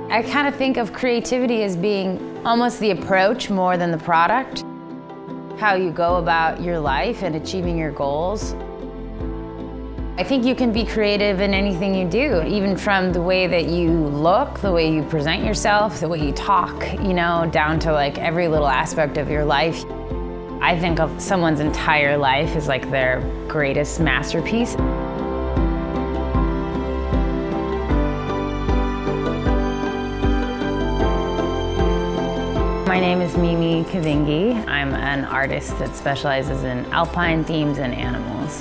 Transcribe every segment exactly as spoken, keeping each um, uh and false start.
I kind of think of creativity as being almost the approach more than the product. How you go about your life and achieving your goals. I think you can be creative in anything you do, even from the way that you look, the way you present yourself, the way you talk, you know, down to like every little aspect of your life. I think of someone's entire life as like their greatest masterpiece. My name is Mimi Kavingi. I'm an artist that specializes in alpine themes and animals.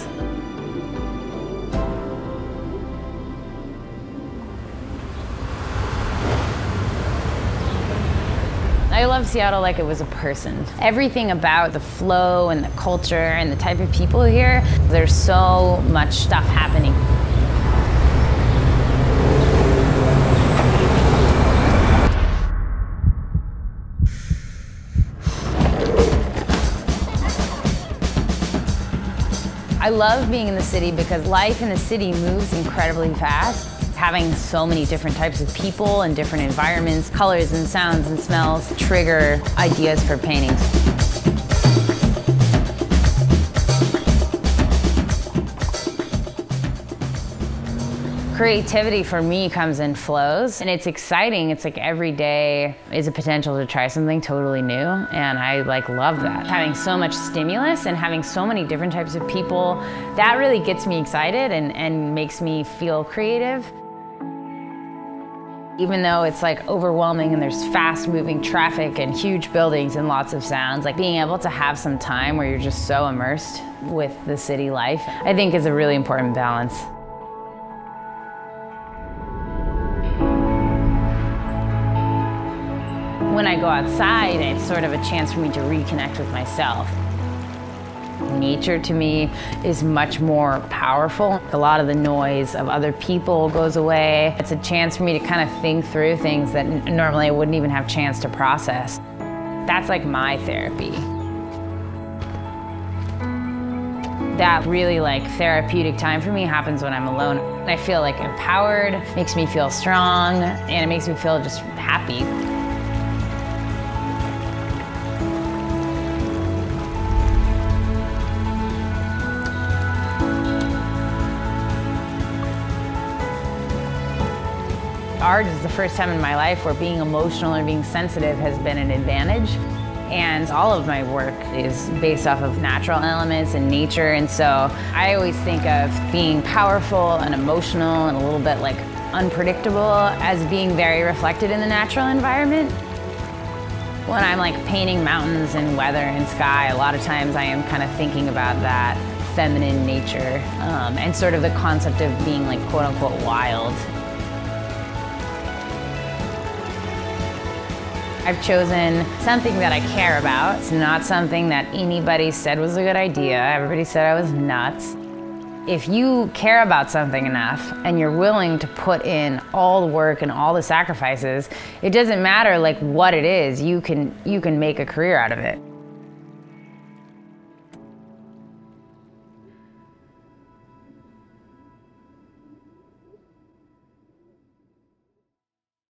I love Seattle like it was a person. Everything about the flow and the culture and the type of people here, there's so much stuff happening. I love being in the city because life in the city moves incredibly fast. Having so many different types of people and different environments, colors and sounds and smells trigger ideas for paintings. Creativity for me comes in flows, and it's exciting. It's like every day is a potential to try something totally new, and I like love that. Having so much stimulus and having so many different types of people, that really gets me excited and, and makes me feel creative. Even though it's like overwhelming and there's fast moving traffic and huge buildings and lots of sounds, like being able to have some time where you're just so immersed with the city life, I think is a really important balance. When I go outside, it's sort of a chance for me to reconnect with myself. Nature to me is much more powerful. A lot of the noise of other people goes away. It's a chance for me to kind of think through things that normally I wouldn't even have a chance to process. That's like my therapy. That really like therapeutic time for me happens when I'm alone. I feel like empowered, makes me feel strong, and it makes me feel just happy. Art is the first time in my life where being emotional and being sensitive has been an advantage. And all of my work is based off of natural elements and nature. And so I always think of being powerful and emotional and a little bit like unpredictable as being very reflected in the natural environment. When I'm like painting mountains and weather and sky, a lot of times I am kind of thinking about that feminine nature um, and sort of the concept of being like quote unquote wild. I've chosen something that I care about. It's not something that anybody said was a good idea. Everybody said I was nuts. If you care about something enough and you're willing to put in all the work and all the sacrifices, it doesn't matter like what it is, you can, you can make a career out of it.